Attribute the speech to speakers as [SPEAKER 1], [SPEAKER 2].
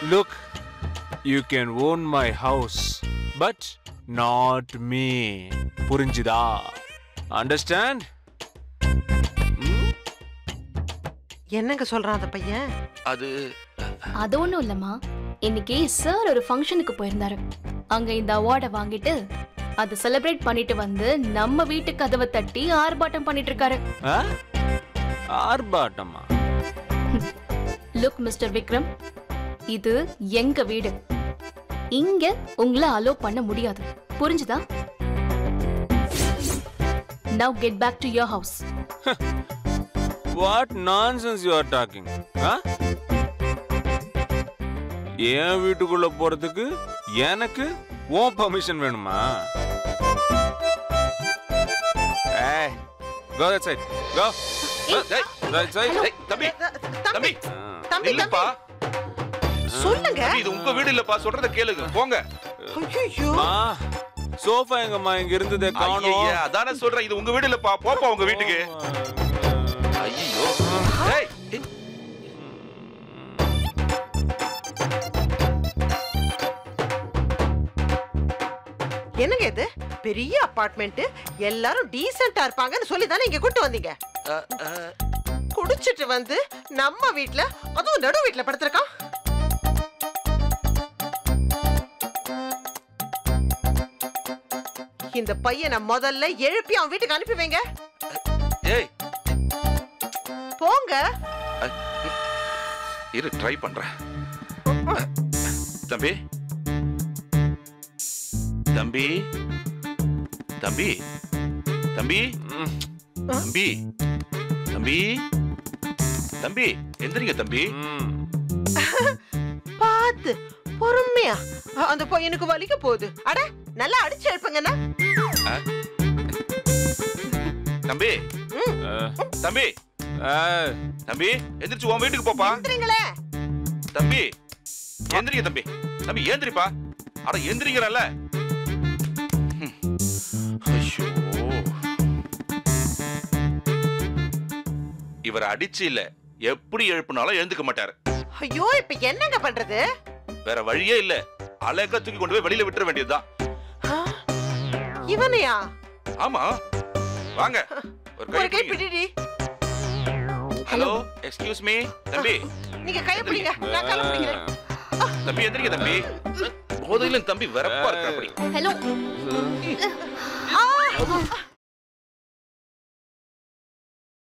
[SPEAKER 1] Look, you can own my house, but not me. புரிஞ்சுதா? Understand?
[SPEAKER 2] என்னங்க சொல்றான் அந்த பையன்?
[SPEAKER 3] அது ஒண்ணும் இல்லம்மா. இன்னைக்கு சார் ஒரு ஃபங்க்ஷனுக்கு போயிருந்தாரு. அங்க இந்த அவார்டை வாங்கிட்டு அதை செலிப்ரேட் பண்ணிட்டு வந்து நம்ம வீட்டு கதவை தட்டி ஆர்ப்பாட்டம் பண்ணிட்டு இருக்காரு.
[SPEAKER 1] ஆர்ப்பாட்டமா?
[SPEAKER 3] லுக் மிஸ்டர் விக்ரம், இது எங்க வீடு. இங்க உங்களை அலோ பண்ண முடியாது. புரிஞ்சுதா? Now get back to your house.
[SPEAKER 1] What nonsense you are talking? என் வீட்டுக்குள்ள போறதுக்கு எனக்கு உன் பர்மிஷன் வேணுமா? Hey, go that side. Go. That side.
[SPEAKER 4] தம்பி. இல்லப்பா.
[SPEAKER 2] சொல்லுங்க.
[SPEAKER 4] இது உங்க வீடு இல்லப்பா, சொல்றத கேளுங்க. போங்க.
[SPEAKER 2] ஐயோ.
[SPEAKER 1] சோஃபா எங்கம்மா இங்க இருந்ததே காணோம்.
[SPEAKER 4] ஐயா, அதானே சொல்றேன், இது உங்க வீடு இல்லப்பா. போப்பா உங்க வீட்டுக்கு. ஐயோ. டேய்.
[SPEAKER 2] என்னங்க இது? பெரிய அபார்ட்மெண்ட், எல்லாரும் டீசென்ட்டா இருப்பாங்கன்னு சொல்லி தானே இங்க கூட்டி வந்தீங்க. குடிச்சிட்டு வந்து நம்ம வீட்ல, அதுவும் நடு வீட்ல படுத்திருக்கான். இந்த பையனை முதல்ல எழுப்பி அவன் வீட்டுக்கு அனுப்பி வைங்க.
[SPEAKER 4] ஏய்,
[SPEAKER 2] போங்க.
[SPEAKER 4] இரு, ட்ரை பண்றேன். தம்பி தம்பி தம்பி தம்பி தம்பி தம்பி தம்பி எந்திரிங்க தம்பி.
[SPEAKER 2] பாத்து பொறுமையா, அந்த பையனுக்கு வலிக்க போகுது. அட, நல்லா அடிச்சு எழுப்புங்கண்ணா.
[SPEAKER 4] தம்பி தம்பி தம்பி எந்திரிச்சு உன் வீட்டுக்கு போப்பா.
[SPEAKER 2] எந்திரிங்களே
[SPEAKER 4] தம்பி, எந்திரிங்க தம்பி. தம்பி எந்திரிப்பா. அட எந்திரிங்கறல்ல. ஐயோ, இவர் அடிச்சு இல்ல, எப்படி எழுப்புனாலும் எழுந்துக்க மாட்டாரு.
[SPEAKER 2] ஐயோ, இப்ப என்னங்க பண்றது?
[SPEAKER 4] வேற வழியே இல்ல, அழகா தூக்கி கொண்டு போய் வெளியில விட்டுற வேண்டியதுதான்.
[SPEAKER 2] இவனையா?
[SPEAKER 4] ஆமா, வாங்க
[SPEAKER 2] ஒரு கை பிடிடி.
[SPEAKER 4] Hello, excuse me. தம்பி,
[SPEAKER 2] நீங்க கைய பிடிங்க, நான் கால பிடிக்கிறேன்.
[SPEAKER 4] தம்பி எந்திரிங்க தம்பி. போதையில தம்பி வெறப்பா இருக்கா அப்படி.
[SPEAKER 3] ஹலோ.